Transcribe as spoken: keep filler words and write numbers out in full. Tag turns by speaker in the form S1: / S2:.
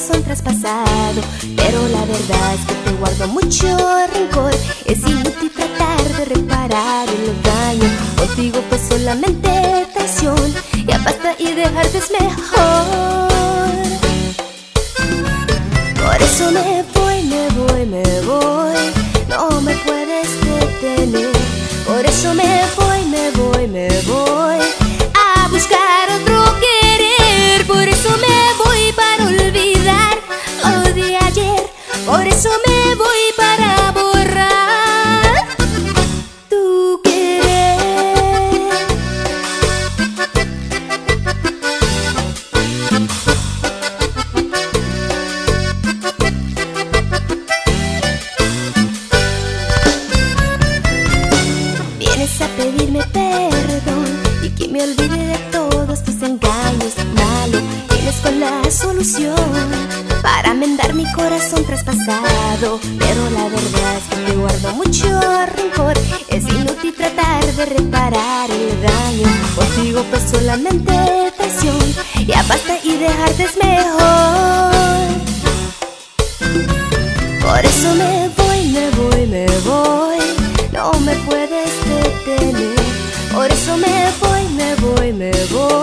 S1: corazón traspasado, pero la verdad es que te guardo mucho rencor. Es inútil tratar de reparar el daño, contigo fue solamente traición. Ya basta y dejarte es mejor. Por eso me voy, me voy, me voy, no me puedes detener. Por eso me voy, me voy, me voy a buscar otro querer. Por eso me voy para olvidar lo de ayer. Por eso me voy para borrar tu querer. Vienes a pedirme perdón y que me olvide de todos tus engaños. Malo, vienes con la solución para enmendar mi corazón traspasado, pero la verdad es que te guardo mucho rencor. Es inútil tratar de reparar el daño, contigo fue solamente traición. Ya basta y dejarte es mejor. Por eso me voy, me voy, me voy, no me puedes detener. Por eso me voy, me voy, me voy